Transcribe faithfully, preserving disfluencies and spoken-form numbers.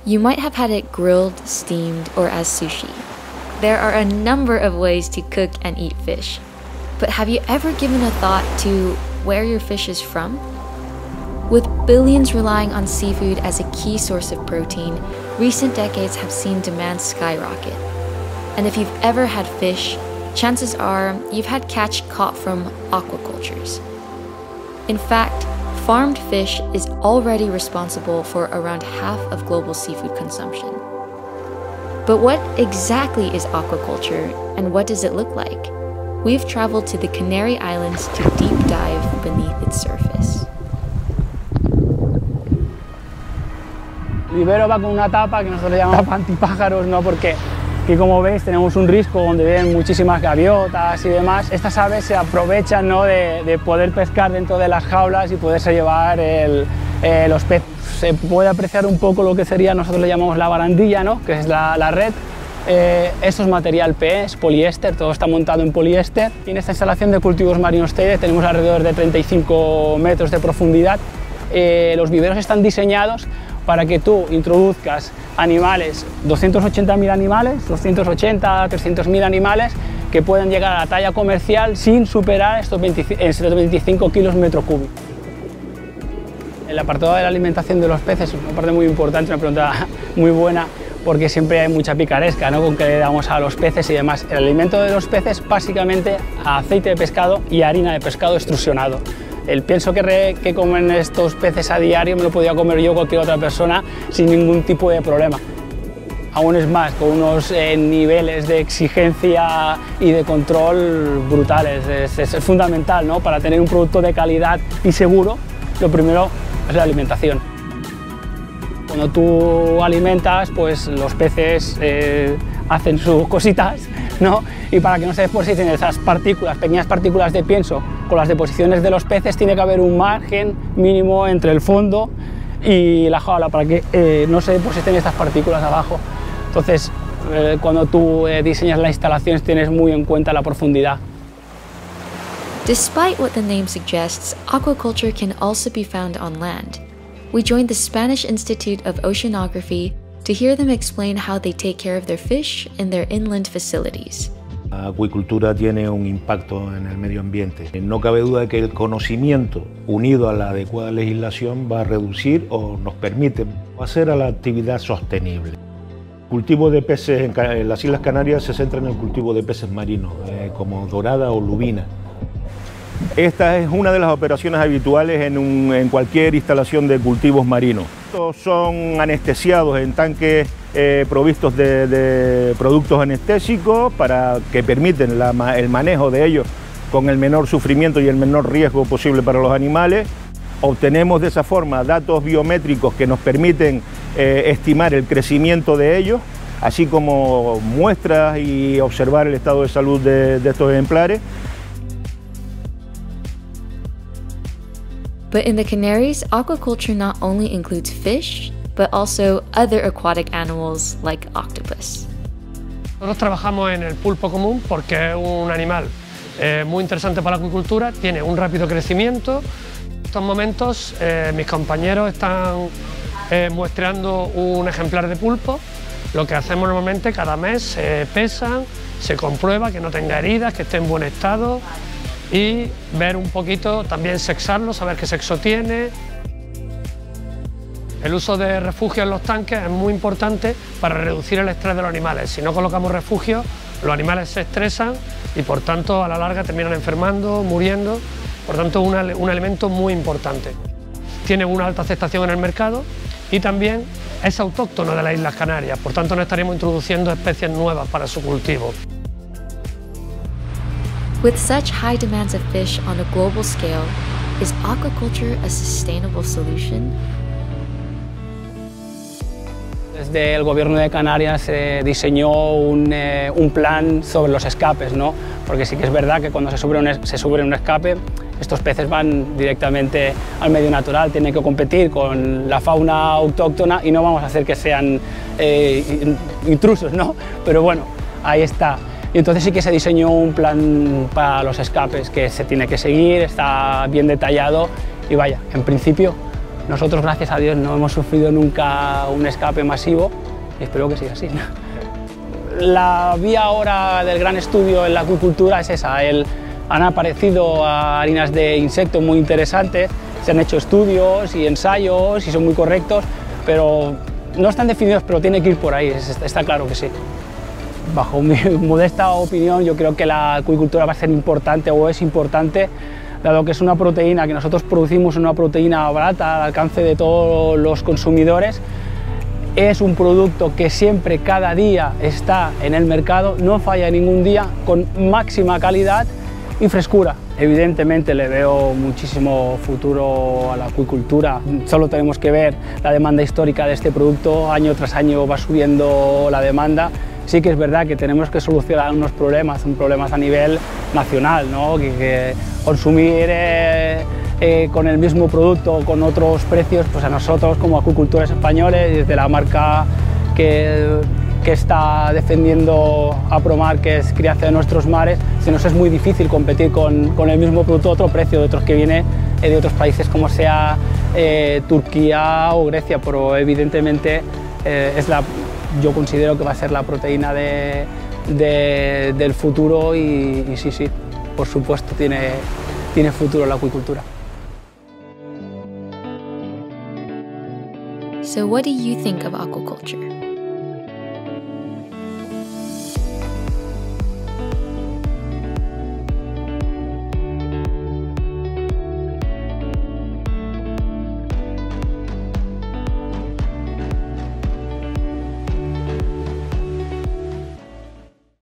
You might have had it grilled, steamed, or as sushi. There are a number of ways to cook and eat fish. But have you ever given a thought to where your fish is from? With billions relying on seafood as a key source of protein, recent decades have seen demand skyrocket. And if you've ever had fish, chances are you've had catch caught from aquacultures. In fact, farmed fish is already responsible for around half of global seafood consumption. But what exactly is aquaculture, and what does it look like? We've traveled to the Canary Islands to deep dive beneath its surface. El vivero va con una tapa que nosotros llamamos tapa antipájaros, ¿no? Porque aquí, como veis, tenemos un risco donde viven muchísimas gaviotas y demás. Estas aves se aprovechan, ¿no? de, de poder pescar dentro de las jaulas y poderse llevar el, eh, los peces. Se puede apreciar un poco lo que sería, nosotros le llamamos la barandilla, ¿no? Que es la, la red. Eh, esto es material P E, es poliéster, todo está montado en poliéster. Y en esta instalación de cultivos marinos Teide tenemos alrededor de treinta y cinco metros de profundidad. Eh, los viveros están diseñados para que tú introduzcas animales, doscientos ochenta mil animales, doscientos ochenta, trescientos mil animales que pueden llegar a la talla comercial sin superar estos veinticinco kilos metro cúbico. El apartado de la alimentación de los peces es una parte muy importante, una pregunta muy buena, porque siempre hay mucha picaresca, ¿no? Con que le damos a los peces y demás. El alimento de los peces básicamente aceite de pescado y harina de pescado extrusionado. El pienso que, re, que comen estos peces a diario me lo podía comer yo o cualquier otra persona sin ningún tipo de problema. Aún es más, con unos eh, niveles de exigencia y de control brutales. Es, es, es fundamental, ¿no? Para tener un producto de calidad y seguro, lo primero es la alimentación. Cuando tú alimentas, pues los peces eh, hacen sus cositas, ¿no? Y para que no se depositen esas partículas, pequeñas partículas de pienso con las deposiciones de los peces, tiene que haber un margen mínimo entre el fondo y la jaula para que eh, no se depositen estas partículas abajo. Entonces, eh, cuando tú eh, diseñas las instalaciones, tienes muy en cuenta la profundidad. Despite what the name suggests, aquaculture can also be found on land. We joined the Spanish Institute of Oceanography to hear them explain how they take care of their fish in their inland facilities. La acuicultura tiene un impacto en el medio ambiente. No cabe duda de que el conocimiento, unido a la adecuada legislación, va a reducir o nos permite hacer a la actividad sostenible. El cultivo de peces en las Islas Canarias se centra en el cultivo de peces marinos, eh, como dorada o lubina. Esta es una de las operaciones habituales en, un, en cualquier instalación de cultivos marinos. Estos son anestesiados en tanques eh, provistos de, de productos anestésicos para que permiten la, el manejo de ellos con el menor sufrimiento y el menor riesgo posible para los animales. Obtenemos de esa forma datos biométricos que nos permiten eh, estimar el crecimiento de ellos, así como muestras y observar el estado de salud de, de estos ejemplares. But in the Canaries, aquaculture not only includes fish, but also other aquatic animals like octopus. Nosotros trabajamos en el pulpo común porque es un animal eh, muy interesante para la acuicultura, tiene un rápido crecimiento. En estos momentos eh, mis compañeros están eh, muestreando un ejemplar de pulpo. Lo que hacemos normalmente cada mes se pesan, se comprueba que no tenga heridas, que esté en buen estado, y ver un poquito, también sexarlo, saber qué sexo tiene. El uso de refugios en los tanques es muy importante para reducir el estrés de los animales. Si no colocamos refugios, los animales se estresan y por tanto a la larga terminan enfermando, muriendo. Por tanto, es un, un elemento muy importante. Tiene una alta aceptación en el mercado y también es autóctono de las Islas Canarias, por tanto no estaríamos introduciendo especies nuevas para su cultivo. With such high demands of fish on a global scale, is aquaculture a sustainable solution? Desde el gobierno de Canarias se eh, diseñó un, eh, un plan sobre los escapes, ¿no? Porque sí que es verdad que cuando se sube, un, se sube un escape, estos peces van directamente al medio natural, tienen que competir con la fauna autóctona y no vamos a hacer que sean eh, intrusos, ¿no? Pero bueno, ahí está. Y entonces sí que se diseñó un plan para los escapes que se tiene que seguir, está bien detallado y vaya, en principio Nosotros, gracias a Dios, no hemos sufrido nunca un escape masivo y espero que siga así. La vía ahora del gran estudio en la acuicultura es esa. El, han aparecido harinas de insectos muy interesantes, se han hecho estudios y ensayos y son muy correctos, pero no están definidos, pero tiene que ir por ahí, está claro que sí. Bajo mi modesta opinión, yo creo que la acuicultura va a ser importante o es importante, dado que es una proteína que nosotros producimos, una proteína barata al alcance de todos los consumidores. Es un producto que siempre, cada día está en el mercado, no falla ningún día, con máxima calidad y frescura. Evidentemente le veo muchísimo futuro a la acuicultura, solo tenemos que ver la demanda histórica de este producto, año tras año va subiendo la demanda. Sí que es verdad que tenemos que solucionar unos problemas, un problemas a nivel nacional, ¿no? que, que consumir eh, eh, con el mismo producto, con otros precios, pues a nosotros como acuicultores españoles, desde la marca que, que está defendiendo Apromar, que es Crianza de Nuestros Mares, se nos es muy difícil competir con, con el mismo producto a otro precio de otros que viene eh, de otros países como sea eh, Turquía o Grecia, pero evidentemente eh, es la... yo considero que va a ser la proteína de, de, del futuro y, y sí, sí, por supuesto tiene, tiene futuro la acuicultura. So what do you think of aquaculture?